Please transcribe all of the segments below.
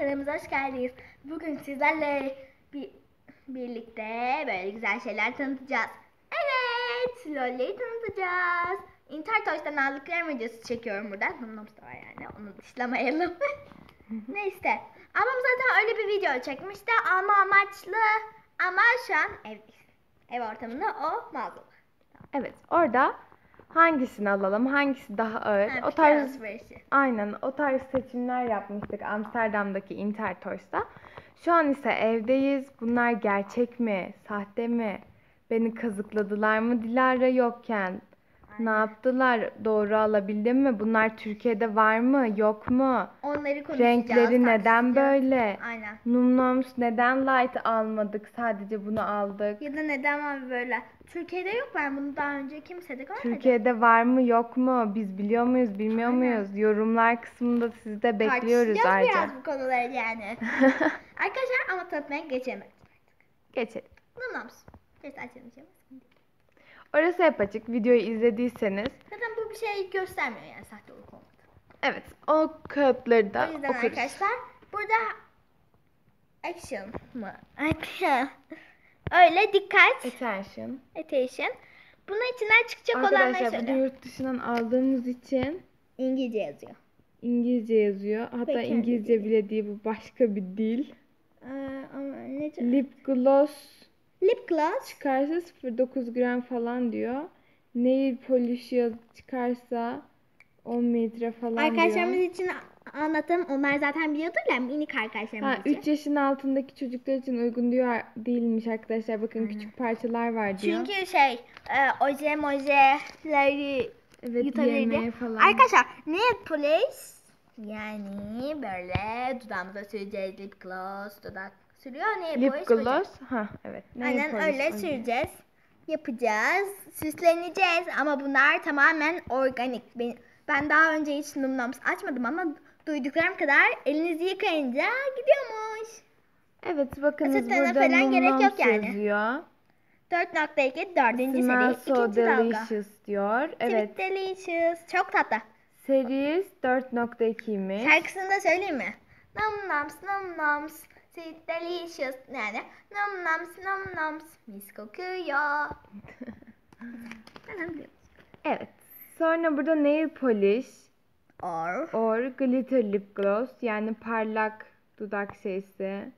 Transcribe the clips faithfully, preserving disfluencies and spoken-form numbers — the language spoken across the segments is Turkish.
kanalımıza hoş geldiniz. Bugün sizlerle bir, birlikte böyle güzel şeyler tanıtacağız. Evet, LOL'leri tanıtacağız. Intertoys'tan aldıklarım videosu çekiyorum burada. Numnoms da var yani, onu dışlamayalım. Neyse, ama zaten öyle bir video çekmişti. Alma amaçlı ama şu an evdeyiz. Ev ortamında o mağazalı. Evet, orada hangisini alalım, hangisi daha ağır? Ha, o tarz alışverişi. aynen o tarz seçimler yapmıştık Amsterdam'daki Intertoys'ta. Şu an ise evdeyiz. Bunlar gerçek mi, sahte mi? Beni kazıkladılar mı Dilara yokken? Ne yaptılar? Doğru alabildim mi? Bunlar Türkiye'de var mı, yok mu? Onları konuşacağız. Renkleri neden böyle? Aynen. Numnoms neden light almadık? Sadece bunu aldık. Ya da neden var böyle? Türkiye'de yok, ben bunu daha önce kimsede görmedim. Türkiye'de var mı yok mu? Biz biliyor muyuz bilmiyor Aynen. muyuz? Yorumlar kısmında sizi de bekliyoruz Tartışacağız ayrıca. biraz bu konuları yani. Arkadaşlar ama tanıtmaya geçemeyiz. Geçelim. Numnoms. Neyse açamayacağım. Orası hep açık. Videoyu izlediyseniz. Zaten bu bir şey göstermiyor yani, sahte olup olmadı. Evet, o kağıtları da O yüzden okuruz. arkadaşlar burada action mı? Action. Öyle dikkat. Attention. Attention. Bunun içinden çıkacak olanları Arkadaşlar bunu söyle. yurt dışından aldığımız için İngilizce yazıyor. İngilizce yazıyor. Hatta Peki, İngilizce İngilizce. bile değil, bu başka bir dil. Ee, ama ne Lip gloss Lip gloss. çıkarsa sıfır virgül dokuz gram falan diyor. Nail polish yaz çıkarsa on mililitre falan Arkadaşlarımız diyor. için anlatalım. Onlar zaten biliyordur ya, minik arkadaşlarımız Ha, için. üç yaşın altındaki çocuklar için uygun diyor değilmiş arkadaşlar. Bakın Aynen. küçük parçalar var diyor. Çünkü şey, e, oje mojeleri Evet, yutabilir yemeğe diye. falan. Arkadaşlar nail polish yani böyle dudağımıza süreceğiz, lip gloss, dudak sürüyor, nail Lip polish oje. gloss. Ha, evet. Nail Aynen polish, öyle oje. süreceğiz. Yapacağız. Süsleneceğiz ama bunlar tamamen organik. Ben, ben daha önce hiç Numnoms açmadım ama duyduklarım kadar elinizi yıkayınca gidiyormuş. Evet, bakınız Asitlerine burada falan gerek Numnoms yok yani. yazıyor. dört nokta iki dördüncü Smell seri so ikinci dalga. delicious diyor. Evet. Sweet delicious. Çok tatlı. Series dört nokta ikiymiş. Şarkısını da söyleyeyim mi? Num noms num noms sweet delicious, yani num noms num noms mis kokuyor. Evet. Sonra burada nail polish Or or glitter lip gloss, yani parlak dudak şeysi.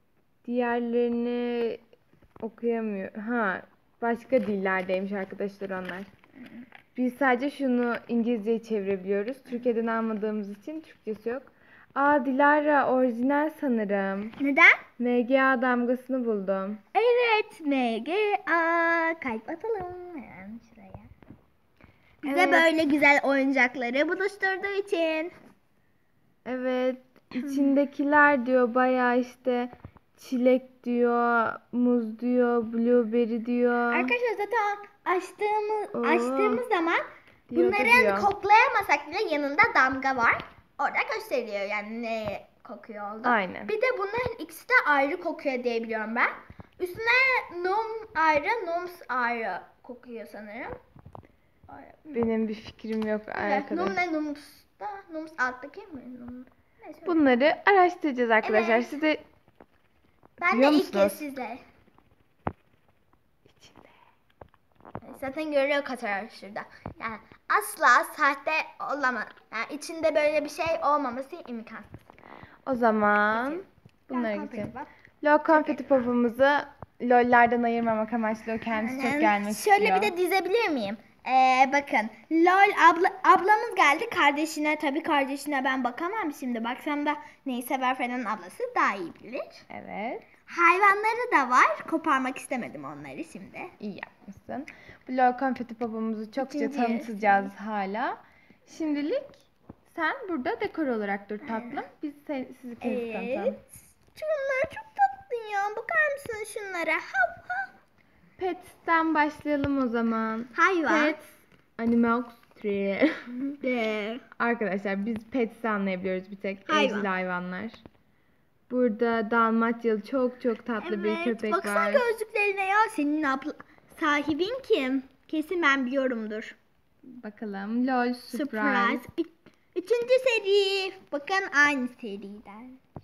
Diğerlerini okuyamıyor. Ha, başka dillerdeymiş arkadaşlar onlar. Biz sadece şunu İngilizce'ye çevirebiliyoruz. Türkiye'den almadığımız için Türkçesi yok. Aa, Dilara orijinal sanırım. neden? M G A damgasını buldum. Evet, M G A kalp atalım hemen şuraya. Bize Evet. böyle güzel oyuncakları buluşturduğu için. Evet, içindekiler diyor bayağı işte çilek diyor, muz diyor, blueberry diyor. Arkadaşlar zaten açtığımız Oo. açtığımız zaman Diyor da bunların diyor. koklayamasak bile yanında damga var. Orada gösteriyor yani ne kokuyor oldu. Aynen. Bir de bunların ikisi de ayrı kokuyor diye biliyorum ben. Üstüne num ayrı, nums ayrı kokuyor sanırım. Ayrı. Benim bir fikrim yok Evet, arkadaşlar. num ne nums da, nums alttaki mi? Num. Neyse. Bunları araştıracağız arkadaşlar. Evet. Siz de Ben de biliyor ilk kez musunuz? sizle. İçinde. Zaten görüyor katar şurada. Yani asla sahte olamaz. Yani içinde böyle bir şey olmaması imkansız. O zaman Geçelim. bunları Gel, geçelim. konfeti bak. LOL konfeti popumuzu LOL'lerden ayırmamak amaçlı o kendisi çok Aynen. gelmek Şöyle istiyor. bir de dizebilir miyim? Ee, bakın lol abla, ablamız geldi kardeşine, tabii kardeşine ben bakamam şimdi, baksam da neyi sever falan ablası daha iyi bilir. Evet. Hayvanları da var, koparmak istemedim onları şimdi. İyi yapmışsın. Bu LOL konfeti popumuzu çokça İkinci tanıtacağız hala. Şimdilik sen burada dekor olarak dur tatlım. Biz se- sizi kendisi tanıtalım. Evet. Şunlar çok tatlı ya, bakar mısın şunlara? Hav hav. Pets'ten başlayalım o zaman. Hayvan. Pets Animals Tree. De. Arkadaşlar biz Pets'i anlayabiliyoruz bir tek. Hayvan. Evcil hayvanlar. Burada Dalmatyalı çok çok tatlı bir köpek baksana var. gözlüklerine ya, senin abla sahibin kim? Kesin ben biliyorumdur. Bakalım. LOL Surprise. Surprise. Ü- Üçüncü seri. Bakın aynı seriden.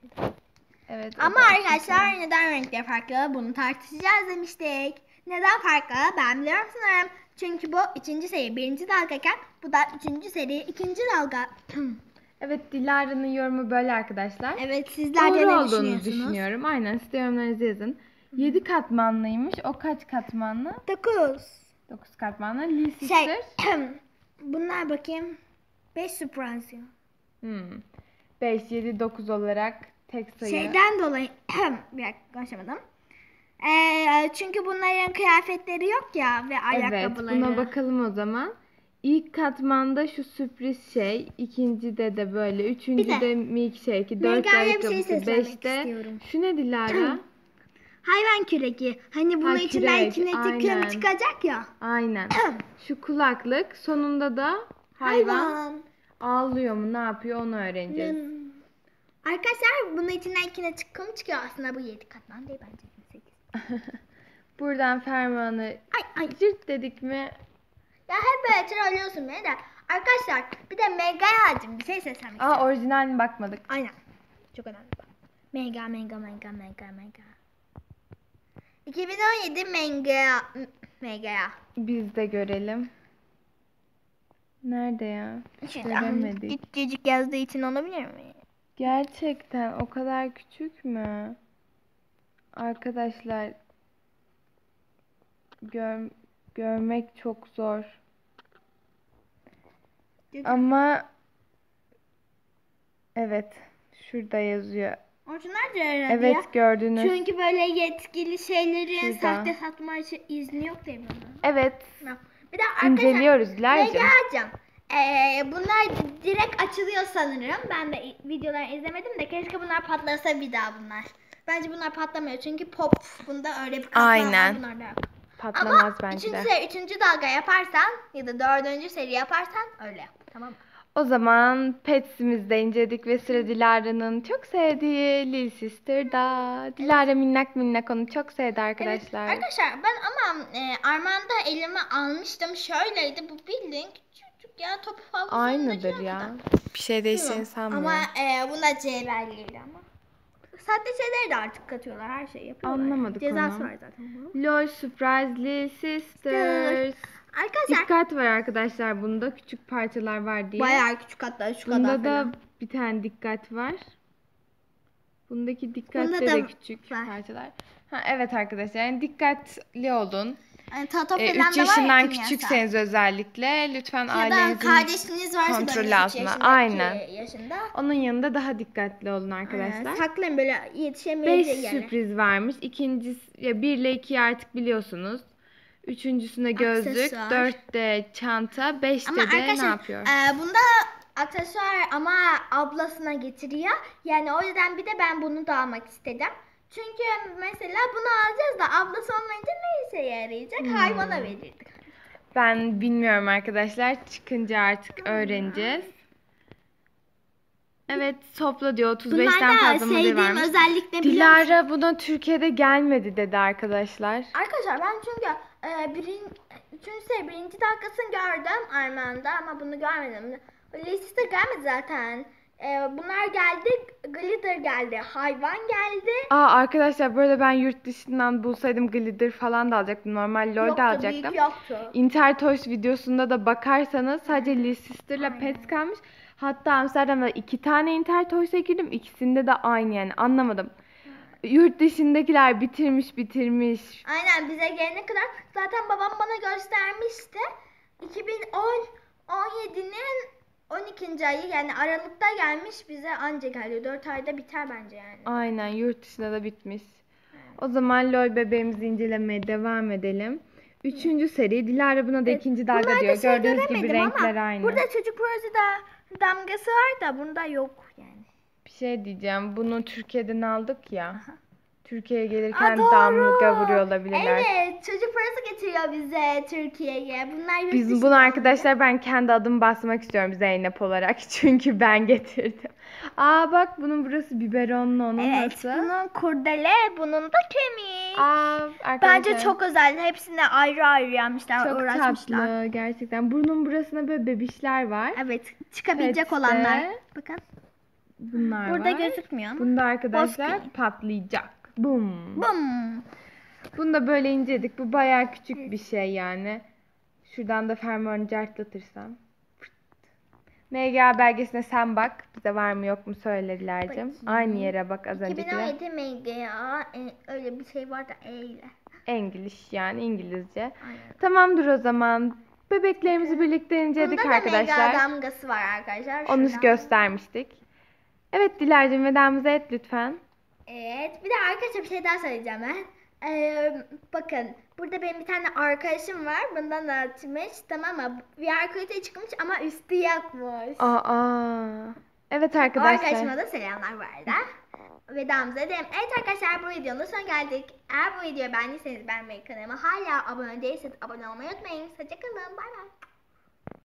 Evet. o Ama da arkadaşlar neden renkleri farklı bunu tartışacağız demiştik. Neden farklı? Ben biliyorum sanırım. Çünkü bu üçüncü seri birinci dalgayken bu da üçüncü seri ikinci dalga. Evet, Dilara'nın yorumu böyle arkadaşlar. Evet, sizler de Doğru ne olduğunu düşünüyorsunuz? düşünüyorum. Aynen, siz de yorumlarınızı yazın. yedi katmanlıymış. O kaç katmanlı? dokuz. dokuz katmanlı. Lee Şey, Sister. bunlar bakayım. beş süpransiyonu. Hmm. beş, yedi, dokuz olarak tek sayı. Şeyden dolayı bir dakika konuşamadım. Ee, çünkü bunların kıyafetleri yok ya ve Evet, ayakkabıları. buna bakalım o zaman. İlk katmanda şu sürpriz şey, ikincide de böyle, üçüncüde de milkshake'i, dörtte Megan'ya bir şey ayakkabısı, seslenmek beşte istiyorum. şu ne Dilara? Hayvan küreki. Hani bunun Ha, içinden kürek, kinetik aynen. kım çıkacak ya. Aynen. Şu kulaklık, sonunda da hayvan, Hayvan. ağlıyor mu, ne yapıyor onu öğreneceğiz. Hmm. Arkadaşlar bunun içinden kinetik kım çıkıyor. Aslında bu yedi katman değil bence. sekiz. Buradan fermuarı Ay ay. cırt dedik mi? Ya hep böyle trollüyorsun beni de. Arkadaşlar bir de Mega'ya bir şey seslenmek Aa, istiyorum. orijinaline bakmadık. Aynen. Çok önemli. Mega mega mega mega mega. iki bin on yedi mega mega. Biz de görelim. Nerede ya? Göremedik. Küçücük yazdığı için olabilir mi? Gerçekten o kadar küçük mü? Arkadaşlar, gör, görmek çok zor. Ama evet, şurada yazıyor. Orijinal herhalde Evet, ya. gördünüz. Çünkü böyle yetkili şeylerin Şurada. sahte satma işi- izni yok değil mi? Evet, Bir de arkadaşlar inceliyoruz Dilara'cığım. Mega'cığım. Ee, bunlar direkt açılıyor sanırım. Ben de videoları izlemedim de keşke bunlar patlasa bir daha bunlar. Bence bunlar patlamıyor çünkü pop bunda öyle bir katman Aynen. var, bunlarda yok. Patlamaz Ama bence üçüncü de. seri, üçüncü dalga yaparsan ya da dördüncü seri yaparsan öyle yap. Tamam mı? O zaman Pets'imizi de inceledik ve sıra Dilara'nın çok sevdiği Lil Sister'da. Dilara minnak minnak onu çok sevdi arkadaşlar. Evet, arkadaşlar ben ama e, Armağan'da elime almıştım. Şöyleydi, bu bildiğin küçük ya, topu falan. Aynıdır ya. Bir şey değişeceğini sanmıyorum. Ama e, buna Cevherliydi ama. Sahte şeyleri de artık katıyorlar, her şeyi yapıyorlar. Anlamadık Cezası onu. var zaten bunun. LOL Surprise Lil Sisters. Arkadaşlar Dikkat var arkadaşlar, bunda küçük parçalar var diye. bayağı küçük, hatta şu Bunda kadar da falan. bir tane dikkat var. Bundaki dikkatte Bunda de da küçük var. parçalar. Ha, evet arkadaşlar, yani dikkatli olun. Yani tato Ee, falan üç da var ya, yaşından kimyasal. küçükseniz özellikle lütfen Ya da ailenizin kardeşiniz varsa kontrolü böyle üç altında. yaşındaki Aynen. yaşında. Onun yanında daha dikkatli olun arkadaşlar. Aynen, saklayın böyle beş yetişemeyeceği yerler. sürpriz varmış. İkincisi ya bir ile ikiyi artık biliyorsunuz. Üçüncüsüne gözlük, Aksesuar. dörtte çanta, beşte Ama de ne arkadaşlar yapıyor? e, bunda aksesuar ama ablasına getiriyor. Yani o yüzden bir de ben bunu da almak istedim. Çünkü mesela bunu alacağız da ablası olmayınca ne işe yarayacak? Hmm. Hayvana verirdik. Ben bilmiyorum arkadaşlar. Çıkınca artık öğreneceğiz. Evet, topla diyor. otuz beşten Bunlar da fazla model sevdiğim varmış. özellikle biliyor musun? Dilara buna Türkiye'de gelmedi dedi arkadaşlar. Arkadaşlar ben çünkü e, birin, üçüncü seri birinci dakikasını gördüm Armağan'da ama bunu görmedim. Liste gelmedi zaten. E, bunlar geldi, glitter geldi, hayvan geldi. Aa arkadaşlar, böyle ben yurt dışından bulsaydım glitter falan da alacaktım. Normal LOL Yoktu, de alacaktım. büyük yoktu. Intertoys videosunda da bakarsanız sadece Lil Sister'la Aynen. Pets kalmış. Hatta Amsterdam'da iki tane Intertoys'a girdim. İkisinde de aynı, yani anlamadım. Yurt dışındakiler bitirmiş bitirmiş. Aynen, bize gelene kadar zaten babam bana göstermişti. iki bin on on yedinin on ikinci ayı, yani Aralık'ta gelmiş, bize anca geliyor. dört ayda biter bence yani. Aynen, yurt dışında da bitmiş. O zaman LOL bebeğimizi incelemeye devam edelim. Üçüncü seri. Dilara buna da ikinci dalga Bunlarda diyor. şey Gördüğünüz gibi göremedim renkler ama aynı. burada çocuk projede damgası var da bunda yok yani. Bir şey diyeceğim. Bunu Türkiye'den aldık ya. Türkiye'ye gelirken Aa, doğru. damga vuruyor olabilirler. Evet, çocuk parası getiriyor bize Türkiye'ye. Bunlar yurt Biz dışından bunu alındı. arkadaşlar, ben kendi adımı basmak istiyorum Zeynep olarak. Çünkü ben getirdim. Aa bak, bunun burası biberonlu, onun Evet, nasıl? bunun kurdele, bunun da kemik. Aa, arkadaşlar. Bence çok özel. Hepsine ayrı ayrı yapmışlar, çok uğraşmışlar. tatlı gerçekten. Burnun burasına böyle bebişler var. Evet, çıkabilecek Pets'te. olanlar. Bakın. bunlar Burada var. gözükmüyor ama. Bunda arkadaşlar Boski. patlayacak. Bum. Bum. Bunda böyle incedik. Bu bayağı küçük bir şey yani. Şuradan da fermuarını cartlatırsam. M G A belgesine sen bak. Bize var mı yok mu söyle Dilara'cığım. Bakayım. Aynı yere bak az önceki. iki bin on yedi M G A e, öyle bir şey var da E ile. English yani İngilizce. Aynen. Tamamdır o zaman. Bebeklerimizi birlikte inceledik Bunda da arkadaşlar. M G A damgası var arkadaşlar. Onu Şuradan. göstermiştik. Evet Dilara'cığım vedamızı et lütfen. Evet. Bir de arkadaşlar bir şey daha söyleyeceğim ben. Ee, bakın burada benim bir tane arkadaşım var. Bundan da atmış. Tamam mı? V R kayıta çıkmış ama üstü yapmış. Aa. Evet O arkadaşlar. arkadaşıma da selamlar bu arada. Vedamıza edelim. Evet arkadaşlar bu videonun da sonuna geldik. Eğer bu videoyu beğendiyseniz beğenmeyi, kanalıma hala abone değilseniz abone olmayı unutmayın. Hoşçakalın. Bay bay.